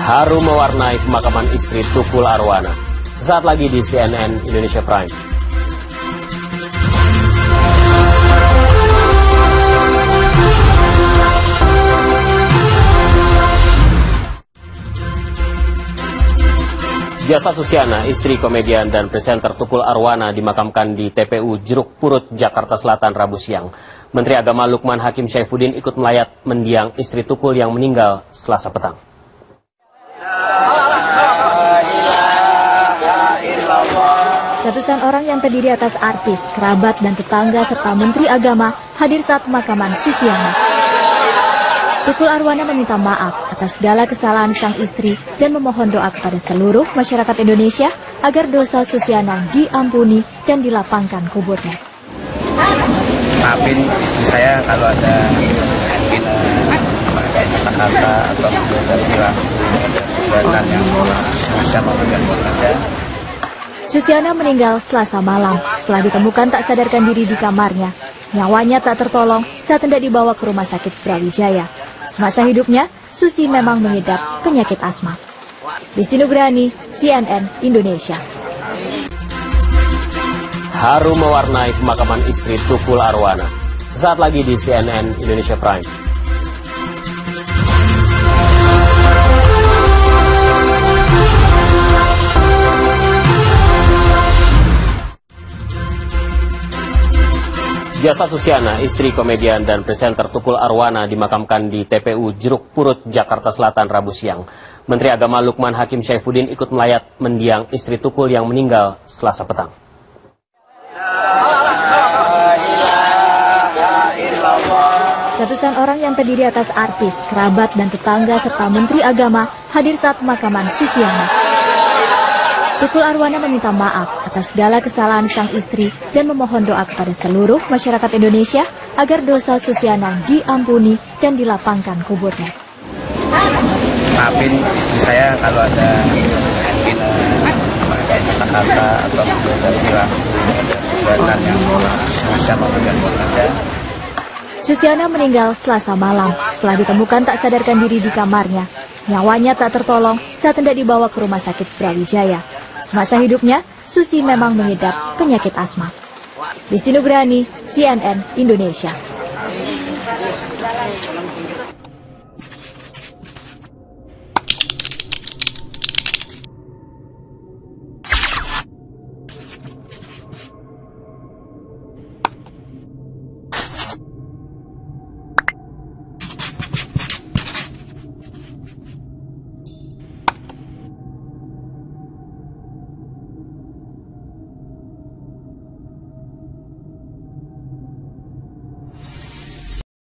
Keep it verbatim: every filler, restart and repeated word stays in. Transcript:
Haru mewarnai pemakaman istri Tukul Arwana. Sesaat lagi di C N N Indonesia Prime. Jasad Susiana, istri komedian dan presenter Tukul Arwana, dimakamkan di T P U Jeruk Purut, Jakarta Selatan, Rabu siang. Menteri Agama Lukman Hakim Syaifuddin ikut melayat mendiang istri Tukul yang meninggal Selasa petang. Ratusan orang yang terdiri atas artis, kerabat, dan tetangga serta Menteri Agama hadir saat pemakaman Susiana. Tukul Arwana meminta maaf atas segala kesalahan sang istri dan memohon doa kepada seluruh masyarakat Indonesia agar dosa Susiana diampuni dan dilapangkan kuburnya. Maafin istri saya kalau ada mungkin kata-kata atau perilaku yang bisa memberikan sengaja. Susiana meninggal Selasa malam setelah ditemukan tak sadarkan diri di kamarnya. Nyawanya tak tertolong saat hendak dibawa ke Rumah Sakit Brawijaya. Semasa hidupnya, Susi memang mengidap penyakit asma. Desi Nugrani, C N N Indonesia. Haru mewarnai pemakaman istri Tukul Arwana. Sesaat lagi di C N N Indonesia Prime. Jasad Susiana, istri komedian dan presenter Tukul Arwana, dimakamkan di T P U Jeruk Purut, Jakarta Selatan, Rabu siang. Menteri Agama Lukman Hakim Syaifuddin ikut melayat mendiang istri Tukul yang meninggal Selasa petang. Ratusan orang yang terdiri atas artis, kerabat, dan tetangga serta Menteri Agama hadir saat pemakaman Susiana. Tukul Arwana meminta maaf atas segala kesalahan sang istri dan memohon doa kepada seluruh masyarakat Indonesia agar dosa Susiana diampuni dan dilapangkan kuburnya. Maafin istri saya kalau ada mungkin kata-kata atau perilaku yang bisa memberikan sengaja. Susiana meninggal Selasa malam setelah ditemukan tak sadarkan diri di kamarnya. Nyawanya tak tertolong saat hendak dibawa ke Rumah Sakit Brawijaya. Semasa hidupnya, Susi memang mengidap penyakit asma. Desi Nugrani, C N N Indonesia.